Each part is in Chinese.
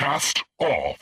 Cast off.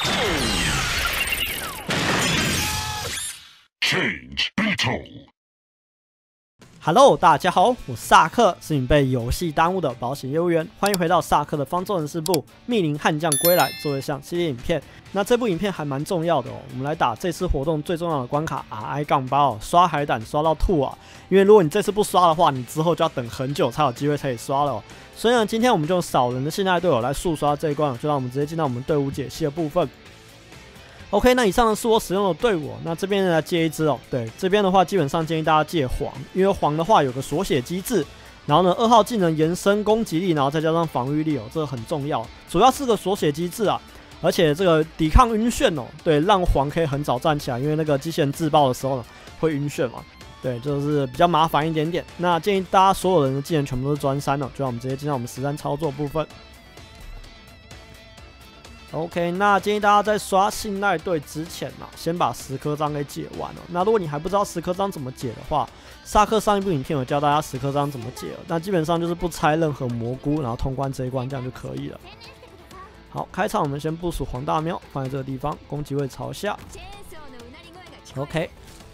Change Beetle。Hello， 大家好，我是萨克，是你被游戏耽误的保险业务员。欢迎回到萨克的方舟人事部，密林悍将归来做一项系列影片。那这部影片还蛮重要的哦，我们来打这次活动最重要的关卡 RI-8哦，刷海胆刷到吐啊！因为如果你这次不刷的话，你之后就要等很久才有机会可以刷了哦。所以呢，今天我们就用少人的信赖队友来速刷这一关，就让我们直接进到我们队伍解析的部分。OK， 那以上呢是我使用的队伍，那这边来借一支哦。对，这边的话基本上建议大家借黄，因为黄的话有个锁血机制，然后呢2号技能延伸攻击力，然后再加上防御力哦，这个很重要，主要是个锁血机制啊，而且这个抵抗晕眩哦，对，让黄可以很早站起来，因为那个机器人自爆的时候呢会晕眩嘛，对，就是比较麻烦一点点。那建议大家所有人的技能全部都是专3哦，就让我们直接进到我们实战操作部分。OK， 那建议大家在刷信赖队之前先把10颗章给解完哦。那如果你还不知道10颗章怎么解的话，萨克上一部影片有教大家10颗章怎么解了。那基本上就是不拆任何蘑菇，然后通关这一关，这样就可以了。好，开场我们先部署黄大喵，放在这个地方，攻击位朝下。OK，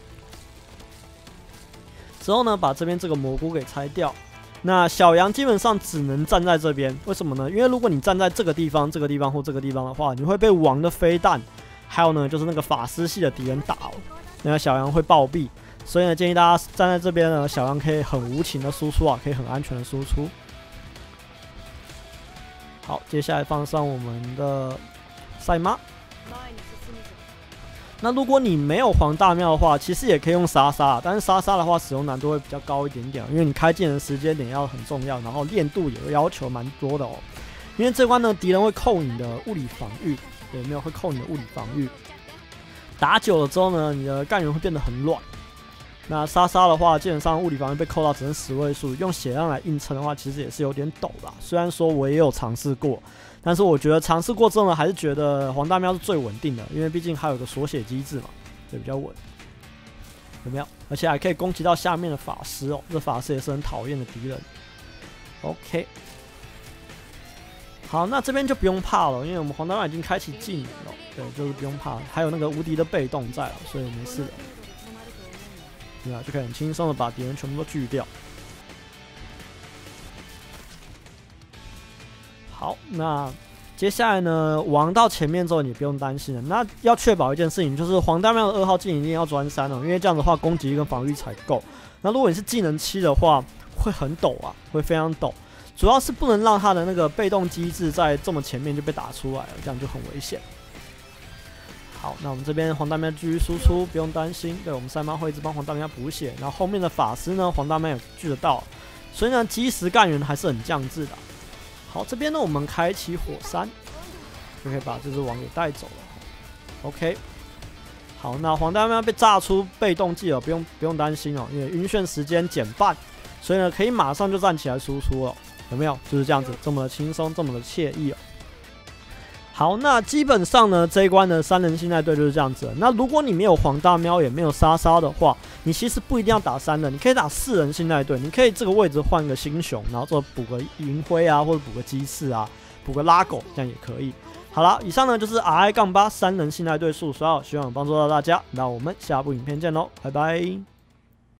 之后呢，把这边这个蘑菇给拆掉。那小羊基本上只能站在这边，为什么呢？因为如果你站在这个地方、这个地方或这个地方的话，你会被王的飞弹，还有呢就是那个法师系的敌人打哦，那个小羊会暴毙。所以呢，建议大家站在这边呢，小羊可以很无情的输出啊，可以很安全的输出。好，接下来放上我们的赛马。那如果你没有黄大庙的话，其实也可以用莎莎，但是莎莎的话使用难度会比较高一点点，因为你开技能的时间点要很重要，然后练度也会要求蛮多的哦。因为这关呢，敌人会扣你的物理防御，对，没有会扣你的物理防御。打久了之后呢，你的干员会变得很软。那莎莎的话，基本上物理防御被扣到只剩10位数，用血量来硬撑的话，其实也是有点陡啦。虽然说我也有尝试过。但是我觉得尝试过之后呢，还是觉得黄大喵是最稳定的，因为毕竟还有个锁血机制嘛，对，比较稳，有没有？而且还可以攻击到下面的法师哦，这法师也是很讨厌的敌人。OK， 好，那这边就不用怕了，因为我们黄大喵已经开启技能了，对，就是不用怕，还有那个无敌的被动在了，所以没事的，对啊，就可以很轻松的把敌人全部都锯掉。好，那接下来呢，王到前面之后你不用担心了。那要确保一件事情，就是黄大喵的2号技能一定要专3哦，因为这样的话攻击力跟防御才够。那如果你是技能7的话，会很陡啊，会非常陡。主要是不能让他的那个被动机制在这么前面就被打出来了，这样就很危险。好，那我们这边黄大喵继续输出，不用担心。对，我们赛马会一直帮黄大喵补血，然后后面的法师呢，黄大喵也聚得到，所以呢，基石干员还是很降智的。好，这边呢我们开启火山，就可以把这只王给带走了。OK， 好，那黄大喵被炸出被动技了，不用担心哦，因为晕眩时间减半，所以呢可以马上就站起来输出了，有没有？就是这样子，这么的轻松，这么的惬意哦。好，那基本上呢，这一关的3人信赖队就是这样子了。那如果你没有黄大喵，也没有莎莎的话，你其实不一定要打3人，你可以打4人信赖队。你可以这个位置换个星熊，然后做补个银灰啊，或者补个鸡翅啊，补个拉狗，这样也可以。好了，以上呢就是 RI-8 3人信赖队速刷，希望有帮助到大家。那我们下部影片见喽，拜拜。